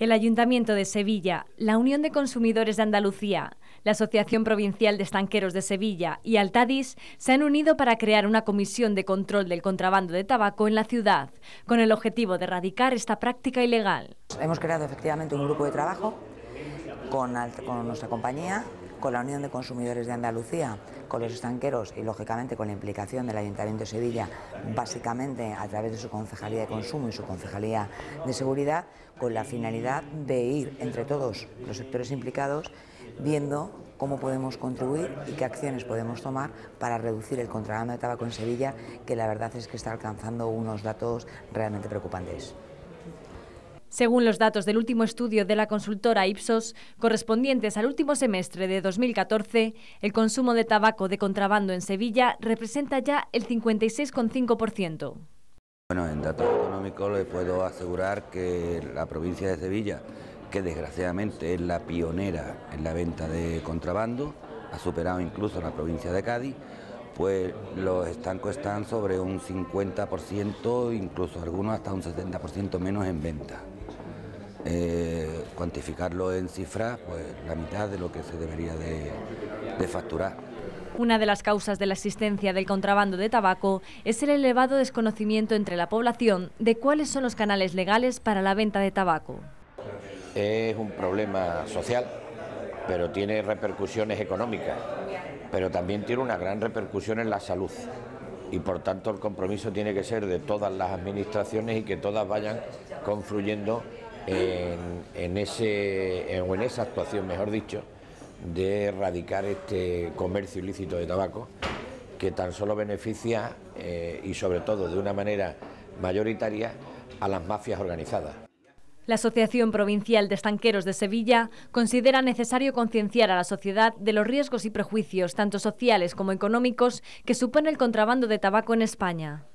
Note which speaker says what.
Speaker 1: El Ayuntamiento de Sevilla, la Unión de Consumidores de Andalucía, la Asociación Provincial de Estanqueros de Sevilla y Altadis se han unido para crear una comisión de control del contrabando de tabaco en la ciudad, con el objetivo de erradicar esta práctica ilegal.
Speaker 2: Hemos creado efectivamente un grupo de trabajo con nuestra compañía, con la Unión de Consumidores de Andalucía, con los estanqueros y lógicamente con la implicación del Ayuntamiento de Sevilla, básicamente a través de su Concejalía de Consumo y su Concejalía de Seguridad, con la finalidad de ir entre todos los sectores implicados viendo cómo podemos contribuir y qué acciones podemos tomar para reducir el contrabando de tabaco en Sevilla, que la verdad es que está alcanzando unos datos realmente preocupantes.
Speaker 1: Según los datos del último estudio de la consultora Ipsos, correspondientes al último semestre de 2014, el consumo de tabaco de contrabando en Sevilla representa ya el 56,5%.
Speaker 3: Bueno, en datos económicos le puedo asegurar que la provincia de Sevilla, que desgraciadamente es la pionera en la venta de contrabando, ha superado incluso a la provincia de Cádiz, pues los estancos están sobre un 50%, incluso algunos hasta un 70% menos en venta. Cuantificarlo en cifras, pues la mitad de lo que se debería de facturar.
Speaker 1: Una de las causas de la existencia del contrabando de tabaco es el elevado desconocimiento entre la población de cuáles son los canales legales para la venta de tabaco.
Speaker 4: Es un problema social, pero tiene repercusiones económicas, pero también tiene una gran repercusión en la salud. Y por tanto el compromiso tiene que ser de todas las administraciones y que todas vayan confluyendo en esa actuación, mejor dicho, de erradicar este comercio ilícito de tabaco, que tan solo beneficia y sobre todo de una manera mayoritaria a las mafias organizadas.
Speaker 1: La Asociación Provincial de Estanqueros de Sevilla considera necesario concienciar a la sociedad de los riesgos y prejuicios, tanto sociales como económicos, que supone el contrabando de tabaco en España.